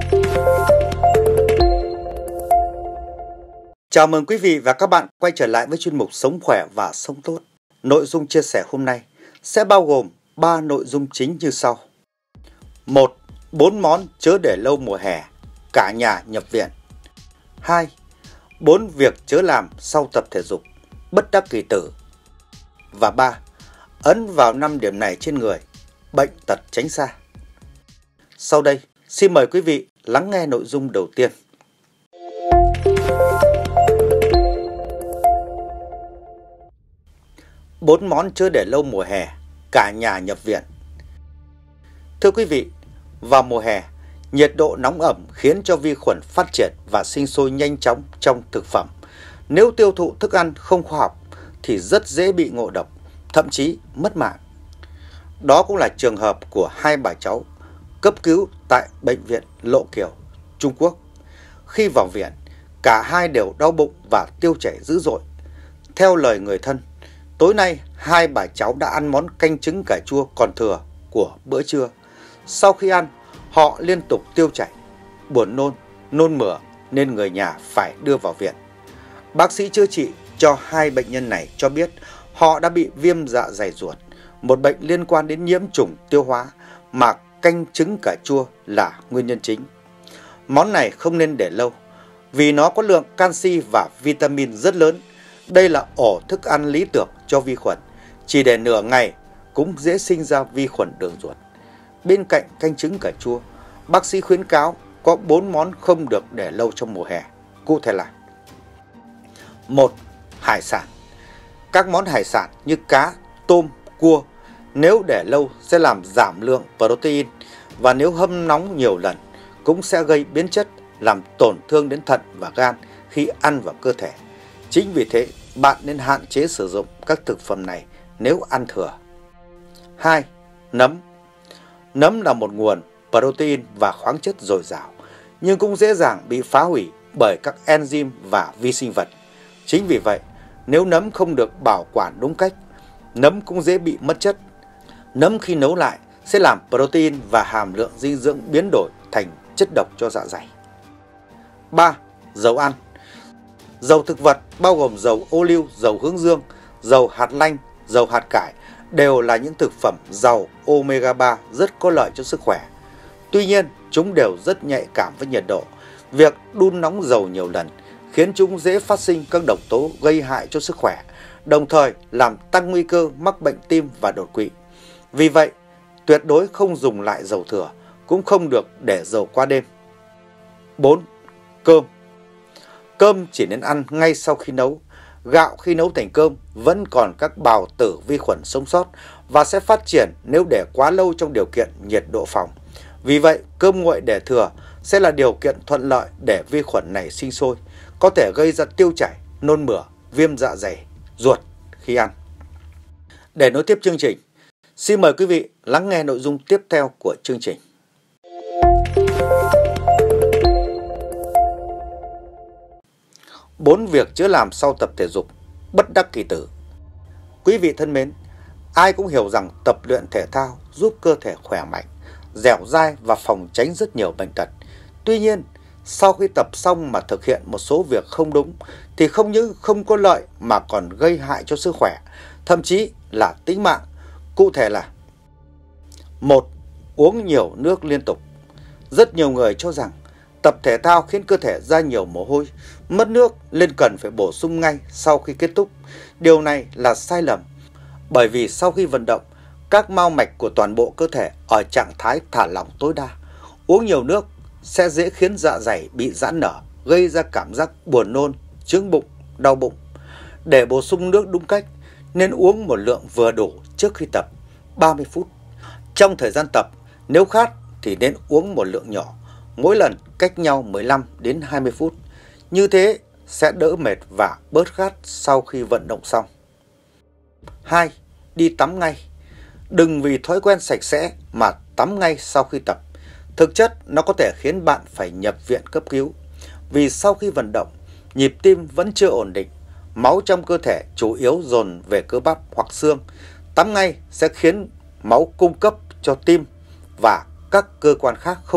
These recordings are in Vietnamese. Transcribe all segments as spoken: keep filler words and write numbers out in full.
Chào mừng quý vị và các bạn quay trở lại với chuyên mục Sống khỏe và sống tốt. Nội dung chia sẻ hôm nay sẽ bao gồm ba nội dung chính như sau. một. bốn món chớ để lâu mùa hè, cả nhà nhập viện. hai. bốn việc chớ làm sau tập thể dục, bất đắc kỳ tử. Và ba. Ấn vào năm điểm này trên người, bệnh tật tránh xa. Sau đây, xin mời quý vị lắng nghe nội dung đầu tiên. bốn món chớ để lâu mùa hè, cả nhà nhập viện. Thưa quý vị, vào mùa hè, nhiệt độ nóng ẩm khiến cho vi khuẩn phát triển và sinh sôi nhanh chóng trong thực phẩm. Nếu tiêu thụ thức ăn không khoa học thì rất dễ bị ngộ độc, thậm chí mất mạng. Đó cũng là trường hợp của hai bà cháu cấp cứu tại bệnh viện Lộ Kiều, Trung Quốc. Khi vào viện, cả hai đều đau bụng và tiêu chảy dữ dội. Theo lời người thân, tối nay hai bà cháu đã ăn món canh trứng cà chua còn thừa của bữa trưa. Sau khi ăn, họ liên tục tiêu chảy, buồn nôn, nôn mửa nên người nhà phải đưa vào viện. Bác sĩ chữa trị cho hai bệnh nhân này cho biết họ đã bị viêm dạ dày ruột, một bệnh liên quan đến nhiễm trùng tiêu hóa mà canh trứng cà chua là nguyên nhân chính. Món này không nên để lâu vì nó có lượng canxi và vitamin rất lớn. Đây là ổ thức ăn lý tưởng cho vi khuẩn, chỉ để nửa ngày cũng dễ sinh ra vi khuẩn đường ruột. Bên cạnh canh trứng cà chua, bác sĩ khuyến cáo có bốn món không được để lâu trong mùa hè. Cụ thể là: một. Hải sản. Các món hải sản như cá, tôm, cua nếu để lâu sẽ làm giảm lượng protein, và nếu hâm nóng nhiều lần cũng sẽ gây biến chất, làm tổn thương đến thận và gan khi ăn vào cơ thể. Chính vì thế, bạn nên hạn chế sử dụng các thực phẩm này nếu ăn thừa. hai. Nấm. Nấm là một nguồn protein và khoáng chất dồi dào, nhưng cũng dễ dàng bị phá hủy bởi các enzyme và vi sinh vật. Chính vì vậy, nếu nấm không được bảo quản đúng cách, nấm cũng dễ bị mất chất. Nấm khi nấu lại sẽ làm protein và hàm lượng dinh dưỡng biến đổi thành chất độc cho dạ dày. ba. Dầu ăn. Dầu thực vật bao gồm dầu ô liu, dầu hướng dương, dầu hạt lanh, dầu hạt cải đều là những thực phẩm giàu omega ba rất có lợi cho sức khỏe. Tuy nhiên, chúng đều rất nhạy cảm với nhiệt độ. Việc đun nóng dầu nhiều lần khiến chúng dễ phát sinh các độc tố gây hại cho sức khỏe, đồng thời làm tăng nguy cơ mắc bệnh tim và đột quỵ. Vì vậy, tuyệt đối không dùng lại dầu thừa, cũng không được để dầu qua đêm. bốn. Cơm. Cơm chỉ nên ăn ngay sau khi nấu. Gạo khi nấu thành cơm vẫn còn các bào tử vi khuẩn sống sót và sẽ phát triển nếu để quá lâu trong điều kiện nhiệt độ phòng. Vì vậy, cơm nguội để thừa sẽ là điều kiện thuận lợi để vi khuẩn này sinh sôi, có thể gây ra tiêu chảy, nôn mửa, viêm dạ dày, ruột khi ăn. Để nối tiếp chương trình, xin mời quý vị lắng nghe nội dung tiếp theo của chương trình. bốn việc chữa làm sau tập thể dục, bất đắc kỳ tử. Quý vị thân mến, ai cũng hiểu rằng tập luyện thể thao giúp cơ thể khỏe mạnh, dẻo dai và phòng tránh rất nhiều bệnh tật. Tuy nhiên, sau khi tập xong mà thực hiện một số việc không đúng thì không những không có lợi mà còn gây hại cho sức khỏe, thậm chí là tính mạng. Cụ thể là: một. Uống nhiều nước liên tục. Rất nhiều người cho rằng tập thể thao khiến cơ thể ra nhiều mồ hôi, mất nước nên cần phải bổ sung ngay sau khi kết thúc. Điều này là sai lầm, bởi vì sau khi vận động, các mao mạch của toàn bộ cơ thể ở trạng thái thả lỏng tối đa. Uống nhiều nước sẽ dễ khiến dạ dày bị giãn nở, gây ra cảm giác buồn nôn, chướng bụng, đau bụng. Để bổ sung nước đúng cách, nên uống một lượng vừa đủ trước khi tập, ba mươi phút. Trong thời gian tập, nếu khát thì nên uống một lượng nhỏ, mỗi lần cách nhau mười lăm đến hai mươi phút. Như thế sẽ đỡ mệt và bớt khát sau khi vận động xong. hai. Đi tắm ngay. Đừng vì thói quen sạch sẽ mà tắm ngay sau khi tập. Thực chất nó có thể khiến bạn phải nhập viện cấp cứu. Vì sau khi vận động, nhịp tim vẫn chưa ổn định, máu trong cơ thể chủ yếu dồn về cơ bắp hoặc xương. Tắm ngay sẽ khiến máu cung cấp cho tim và các cơ quan khác không đủ,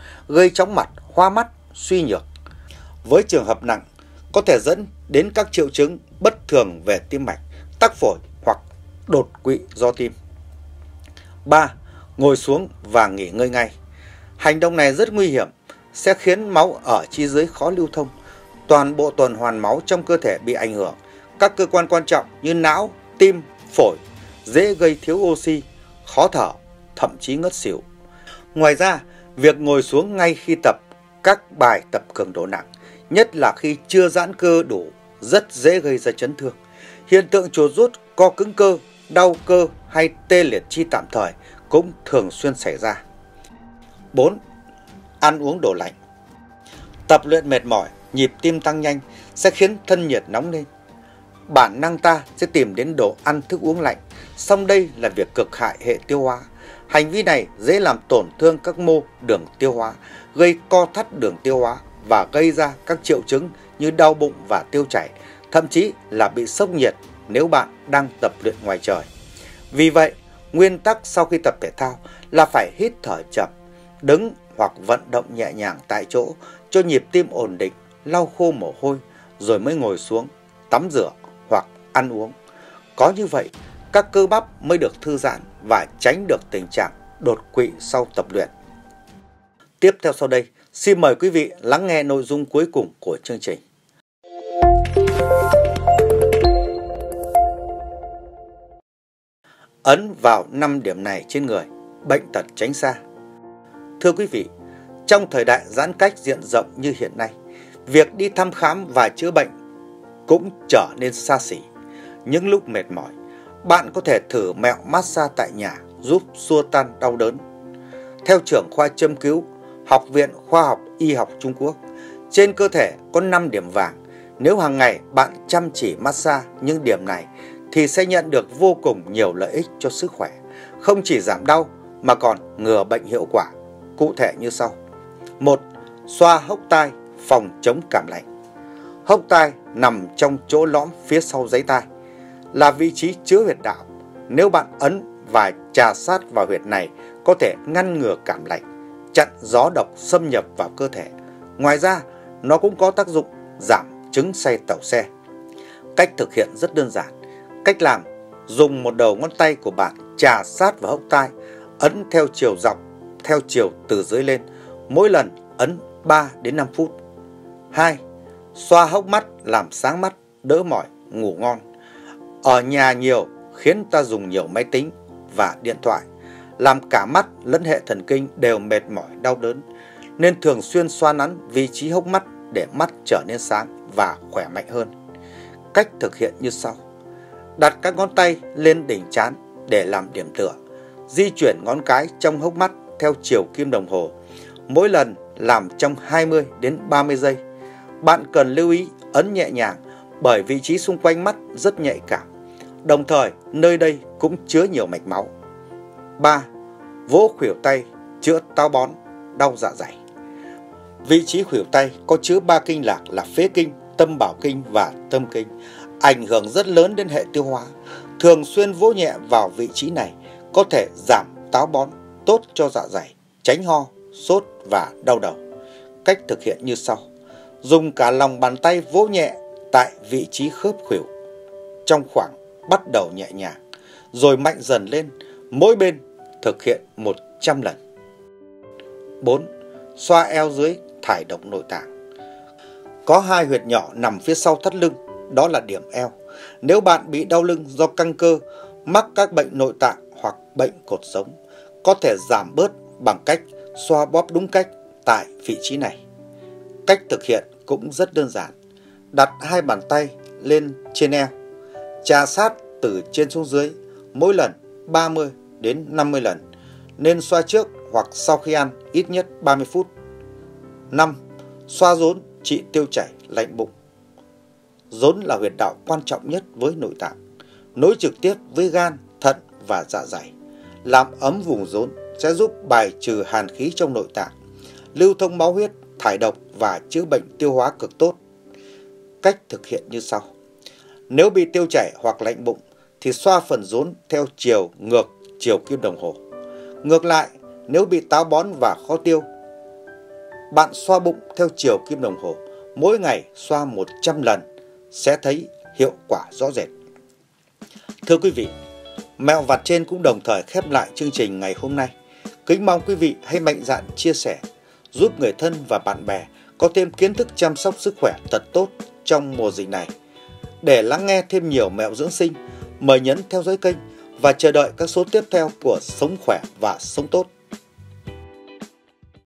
gây chóng mặt, hoa mắt, suy nhược. Với trường hợp nặng, có thể dẫn đến các triệu chứng bất thường về tim mạch, tắc phổi hoặc đột quỵ do tim. ba. Ngồi xuống và nghỉ ngơi ngay. Hành động này rất nguy hiểm, sẽ khiến máu ở chi dưới khó lưu thông. Toàn bộ tuần hoàn máu trong cơ thể bị ảnh hưởng. Các cơ quan quan trọng như não, tim, phổi dễ gây thiếu oxy, khó thở, thậm chí ngất xỉu. Ngoài ra, việc ngồi xuống ngay khi tập các bài tập cường độ nặng, nhất là khi chưa giãn cơ đủ, rất dễ gây ra chấn thương. Hiện tượng chuột rút, co cứng cơ, đau cơ hay tê liệt chi tạm thời cũng thường xuyên xảy ra. bốn. Ăn uống đồ lạnh. Tập luyện mệt mỏi, nhịp tim tăng nhanh sẽ khiến thân nhiệt nóng lên. Bản năng ta sẽ tìm đến đồ ăn thức uống lạnh, song đây là việc cực hại hệ tiêu hóa. Hành vi này dễ làm tổn thương các mô đường tiêu hóa, gây co thắt đường tiêu hóa và gây ra các triệu chứng như đau bụng và tiêu chảy, thậm chí là bị sốc nhiệt nếu bạn đang tập luyện ngoài trời. Vì vậy, nguyên tắc sau khi tập thể thao là phải hít thở chậm, đứng hoặc vận động nhẹ nhàng tại chỗ cho nhịp tim ổn định, lau khô mồ hôi rồi mới ngồi xuống, tắm rửa hoặc ăn uống. Có như vậy, các cơ bắp mới được thư giãn và tránh được tình trạng đột quỵ sau tập luyện. Tiếp theo sau đây, xin mời quý vị lắng nghe nội dung cuối cùng của chương trình. Ấn vào năm điểm này trên người, bệnh tật tránh xa. Thưa quý vị, trong thời đại giãn cách diện rộng như hiện nay, việc đi thăm khám và chữa bệnh cũng trở nên xa xỉ. Những lúc mệt mỏi, bạn có thể thử mẹo massage tại nhà giúp xua tan đau đớn. Theo trưởng khoa châm cứu, Học viện Khoa học Y học Trung Quốc, trên cơ thể có năm điểm vàng. Nếu hàng ngày bạn chăm chỉ massage những điểm này thì sẽ nhận được vô cùng nhiều lợi ích cho sức khỏe. Không chỉ giảm đau mà còn ngừa bệnh hiệu quả. Cụ thể như sau. một. Xoa hốc tai phòng chống cảm lạnh. Hốc tai nằm trong chỗ lõm phía sau giấy tai, là vị trí chứa huyệt đạo. Nếu bạn ấn và chà sát vào huyệt này có thể ngăn ngừa cảm lạnh, chặn gió độc xâm nhập vào cơ thể. Ngoài ra, nó cũng có tác dụng giảm chứng say tàu xe. Cách thực hiện rất đơn giản. Cách làm: dùng một đầu ngón tay của bạn chà sát vào hốc tai, ấn theo chiều dọc, theo chiều từ dưới lên, mỗi lần ấn ba đến năm phút. hai. Xoa hốc mắt làm sáng mắt, đỡ mỏi, ngủ ngon. Ở nhà nhiều khiến ta dùng nhiều máy tính và điện thoại, làm cả mắt lẫn hệ thần kinh đều mệt mỏi đau đớn, nên thường xuyên xoa nắn vị trí hốc mắt để mắt trở nên sáng và khỏe mạnh hơn. Cách thực hiện như sau. Đặt các ngón tay lên đỉnh trán để làm điểm tựa, di chuyển ngón cái trong hốc mắt theo chiều kim đồng hồ, mỗi lần làm trong hai mươi đến ba mươi giây. Bạn cần lưu ý ấn nhẹ nhàng bởi vị trí xung quanh mắt rất nhạy cảm, đồng thời nơi đây cũng chứa nhiều mạch máu. ba. Vỗ khuỷu tay chữa táo bón, đau dạ dày. Vị trí khuỷu tay có chứa ba kinh lạc là phế kinh, tâm bảo kinh và tâm kinh, ảnh hưởng rất lớn đến hệ tiêu hóa. Thường xuyên vỗ nhẹ vào vị trí này có thể giảm táo bón, tốt cho dạ dày, tránh ho, sốt và đau đầu. Cách thực hiện như sau. Dùng cả lòng bàn tay vỗ nhẹ tại vị trí khớp khuỷu trong khoảng bắt đầu nhẹ nhàng, rồi mạnh dần lên, mỗi bên thực hiện một trăm lần. bốn. Xoa eo dưới thải độc nội tạng. Có hai huyệt nhỏ nằm phía sau thắt lưng, đó là điểm eo. Nếu bạn bị đau lưng do căng cơ, mắc các bệnh nội tạng hoặc bệnh cột sống, có thể giảm bớt bằng cách xoa bóp đúng cách tại vị trí này. Cách thực hiện cũng rất đơn giản. Đặt hai bàn tay lên trên eo, chà sát từ trên xuống dưới, mỗi lần ba mươi đến năm mươi lần. Nên xoa trước hoặc sau khi ăn ít nhất ba mươi phút. năm. Xoa rốn trị tiêu chảy, lạnh bụng. Rốn là huyệt đạo quan trọng nhất với nội tạng, nối trực tiếp với gan, thận và dạ dày. Làm ấm vùng rốn sẽ giúp bài trừ hàn khí trong nội tạng, lưu thông máu huyết, thải độc và chữa bệnh tiêu hóa cực tốt. Cách thực hiện như sau. Nếu bị tiêu chảy hoặc lạnh bụng thì xoa phần rốn theo chiều ngược chiều kim đồng hồ. Ngược lại, nếu bị táo bón và khó tiêu Bạn xoa bụng theo chiều kim đồng hồ, mỗi ngày xoa một trăm lần sẽ thấy hiệu quả rõ rệt. Thưa quý vị, mẹo vặt trên cũng đồng thời khép lại chương trình ngày hôm nay. Kính mong quý vị hãy mạnh dạn chia sẻ, giúp người thân và bạn bè có thêm kiến thức chăm sóc sức khỏe thật tốt trong mùa dịch này. Để lắng nghe thêm nhiều mẹo dưỡng sinh, mời nhấn theo dõi kênh và chờ đợi các số tiếp theo của Sống Khỏe và Sống Tốt.